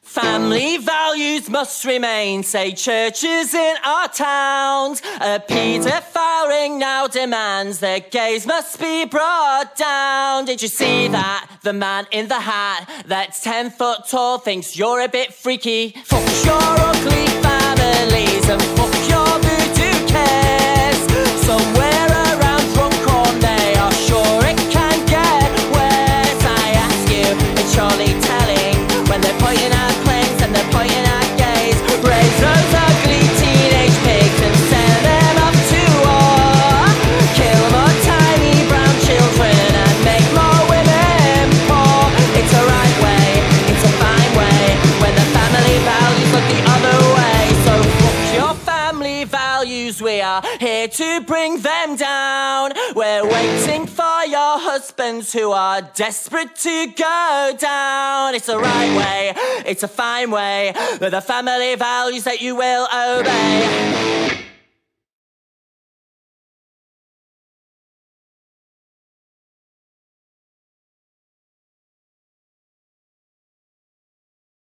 Family values must remain, say churches in our towns. A paedophile ring now demands that gays must be brought down. Did you see that? The man in the hat that's 10 foot tall thinks you're a bit freaky. Fuck your ugly families and fuck your voodoo kids. Somewhere around Druncorn they are sure it can get worse. I ask you, it's surely telling when they're pointing at planes and they're pointing at gays. Raise those ugly teenage pigs and send them up to war. Kill more tiny brown children and make more women poor. It's a right way, it's a fine way, when the family values look the other way. So fuck your family values, we are here to bring them down. We're waiting for your husbands who are desperate to go down. It's a right way, it's a fine way, with the family values that you will obey.